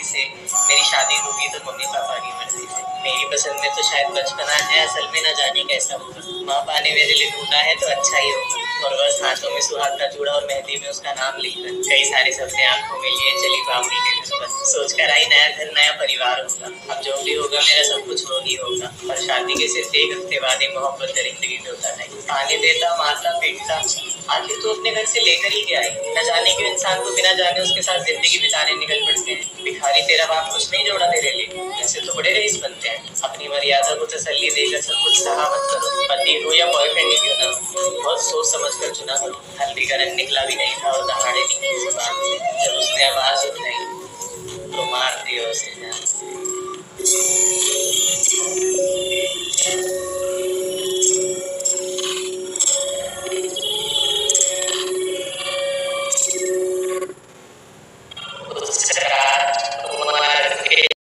से मेरी शादी होगी तो मम्मी पापा की मर्जी से। मेरी पसंद में तो शायद बचपना है, असल में ना जाने कैसा होगा। माँ बाप ने मेरे लिए ढूंढा है तो अच्छा ही होगा। और बस हाथों में सुहाग का चूड़ा और मेहंदी में उसका नाम लिखकर कई सारे सपने आंखों में लिए चली बाबुल के घर पर। सोच कर आई नया घर नया परिवार होगा। अब जो भी होगा मेरा सब कुछ हो ही होगा। और शादी के सिर्फ एक हफ्ते बाद ही मोहब्बत दरिंदगी में उतर आई। पानी देता मारता पीटता, आखिर तो अपने घर से लेकर ही क्या आई। न जाने क्यों इंसान को बिना जाने उसके साथ जिंदगी बिताने निकल पड़ते हैं। भिखारी तेरा बाप कुछ नहीं जोड़ा तेरे लिए, ऐसे तो बड़े रईस बनते हैं। अपनी मर्यादा को तसल्ली देकर सब कुछ सहा मत करो। पति हो या बॉयफ्रेंड ही क्यों ना हो, बहुत सोच समझ कर चुना करो। हल्दी का रंग निकला भी नहीं था और दहाड़े निकली जुबान से। जब उसने आवाज उठाई तो मार दिया उसे जान।